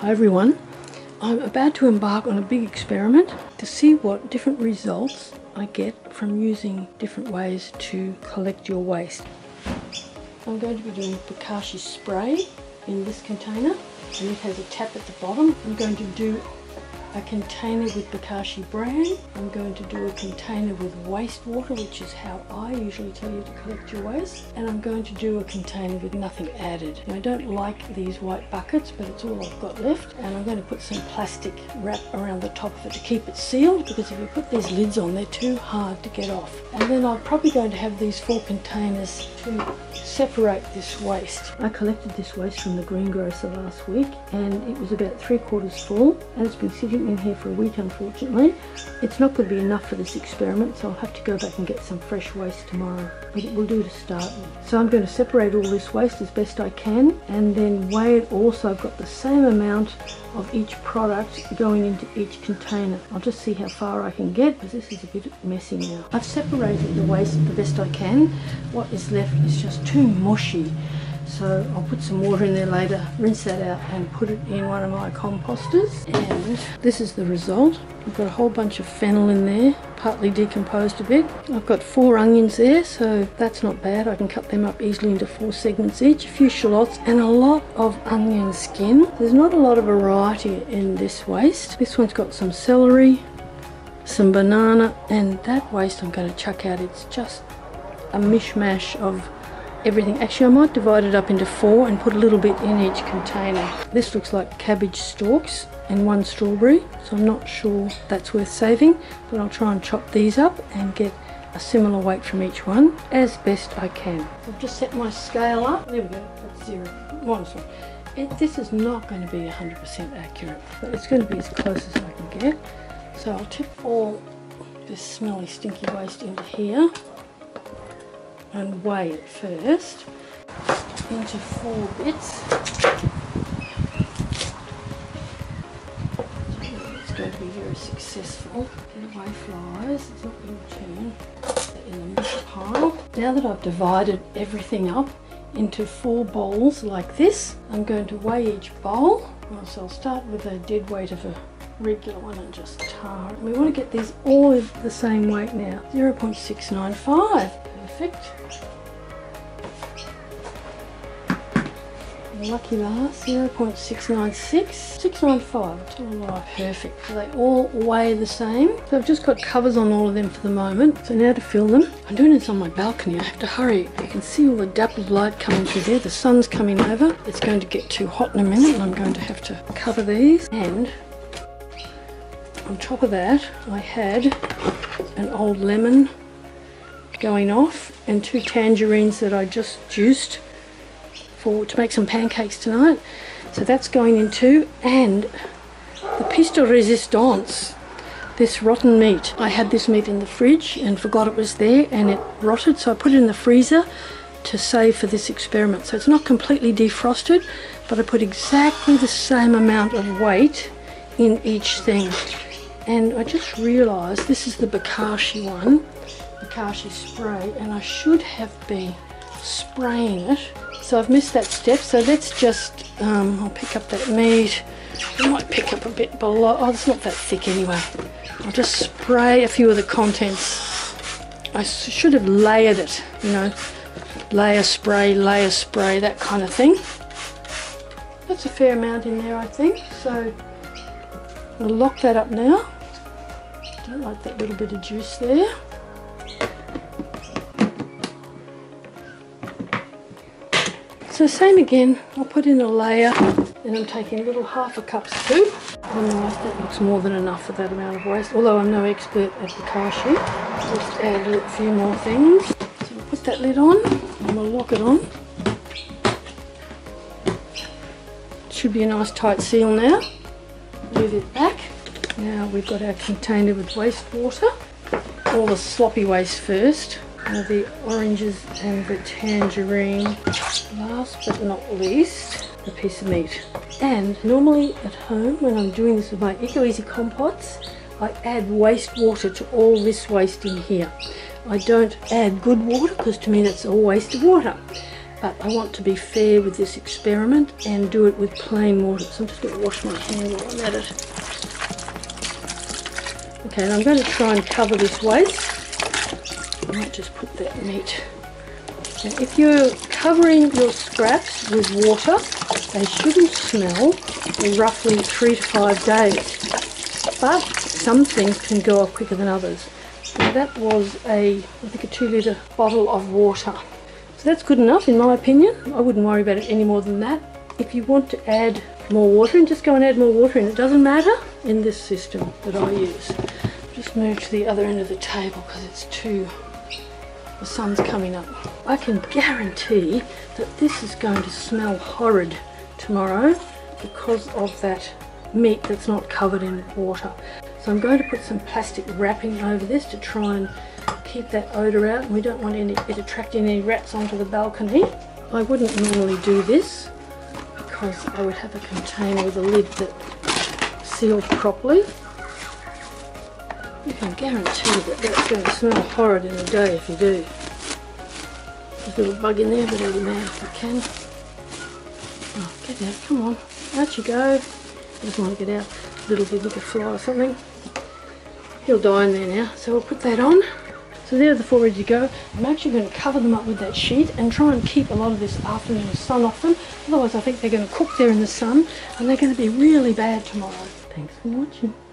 Hi everyone, I'm about to embark on a big experiment to see what different results I get from using different ways to collect your waste. I'm going to be doing Bokashi Spray in this container, and it has a tap at the bottom. I'm going to do a container with Bokashi Bran. I'm going to do a container with wastewater, which is how I usually tell you to collect your waste. And I'm going to do a container with nothing added. And I don't like these white buckets, but it's all I've got left. And I'm going to put some plastic wrap around the top of it to keep it sealed, because if you put these lids on, they're too hard to get off. And then I'm probably going to have these 4 containers to separate this waste. I collected this waste from the Green Grocer last week, and it was about 3/4 full, and it's been sitting in here for a week. Unfortunately, it's not going to be enough for this experiment, so I'll have to go back and get some fresh waste tomorrow, but it will do to start with. So I'm going to separate all this waste as best I can and then weigh it all, so I've got the same amount of each product going into each container. I'll just see how far I can get, because this is a bit messy now. I've separated the waste the best I can. What is left is just too mushy, so I'll put some water in there later, rinse that out and put it in one of my composters. And this is the result. I've got a whole bunch of fennel in there, partly decomposed a bit. I've got 4 onions there, so that's not bad. I can cut them up easily into 4 segments each. A few shallots and a lot of onion skin. There's not a lot of variety in this waste. This one's got some celery, some banana, and that waste I'm going to chuck out. It's just a mishmash of everything. Actually, I might divide it up into 4 and put a little bit in each container. This looks like cabbage stalks and 1 strawberry, so I'm not sure that's worth saving, but I'll try and chop these up and get a similar weight from each one as best I can. I've just set my scale up. There we go, that's 0. Wonderful. This is not going to be 100% accurate, but it's going to be as close as I can get. So I'll tip all this smelly, stinky waste into here and weigh it first into 4 bits. It's going to be very successful. Get away flies, it's not going to turn. Put that in the mush pile. Now that I've divided everything up into 4 bowls like this, I'm going to weigh each bowl. So I'll start with a dead weight of a regular one and just tar it. We want to get these all the same weight now. 0.695. Perfect. Lucky last, 0.696, 695. Perfect. So they all weigh the same. So I've just got covers on all of them for the moment. So now to fill them. I'm doing this on my balcony. I have to hurry. You can see all the dappled light coming through there. The sun's coming over. It's going to get too hot in a minute, and I'm going to have to cover these. And on top of that, I had an old lemon going off and 2 tangerines that I just juiced to make some pancakes tonight. So that's going in too. And the piece de resistance, this rotten meat. I had this meat in the fridge and forgot it was there, and it rotted, so I put it in the freezer to save for this experiment. So it's not completely defrosted, but I put exactly the same amount of weight in each thing. And I just realised this is the Bokashi one, Bokashi Spray, and I should have been spraying it. So I've missed that step, so let's just, I'll pick up that meat. I might pick up a bit below. Oh, it's not that thick anyway. I'll just spray a few of the contents. I should have layered it, you know, layer spray, that kind of thing. That's a fair amount in there, I think. So I'll lock that up now. Don't like that little bit of juice there. So same again, I'll put in a layer, and I'm taking a little 1/2 cup scoop. On the knife, that looks more than enough for that amount of waste, although I'm no expert at Bokashi. Just add a few more things. So we'll put that lid on and we'll lock it on. Should be a nice tight seal now. Move it back. Now we've got our container with wastewater. All the sloppy waste first. The oranges and the tangerine. Last but not least, a piece of meat. And normally at home, when I'm doing this with my ECO-EZE compots, I add wastewater to all this waste in here. I don't add good water, because to me that's all waste of water. But I want to be fair with this experiment and do it with plain water. So I'm just going to wash my hand while I'm at it. Okay, and I'm going to try and cover this waste. I might just put that neat. Now, if you're covering your scraps with water, they shouldn't smell for roughly 3 to 5 days. But some things can go off quicker than others. Now that was I think a 2-litre bottle of water. So that's good enough in my opinion. I wouldn't worry about it any more than that. If you want to add more water in, just go and add more water in. It doesn't matter in this system that I use. Just move to the other end of the table because it's the sun's coming up. I can guarantee that this is going to smell horrid tomorrow because of that meat that's not covered in water. So I'm going to put some plastic wrapping over this to try and keep that odour out, and we don't want it attracting any rats onto the balcony. I wouldn't normally do this because I would have a container with a lid that sealed properly. You can guarantee that that's going to smell horrid in a day if you do. There's a little bug in there, but out of the mouth if I can. Oh, get out, come on. Out you go. He doesn't want to get out. Little bit like a fly or something. He'll die in there now, so we'll put that on. So there are the 4 ready to go. I'm actually going to cover them up with that sheet and try and keep a lot of this afternoon sun off them. Otherwise I think they're going to cook there in the sun and they're going to be really bad tomorrow. Thanks for watching.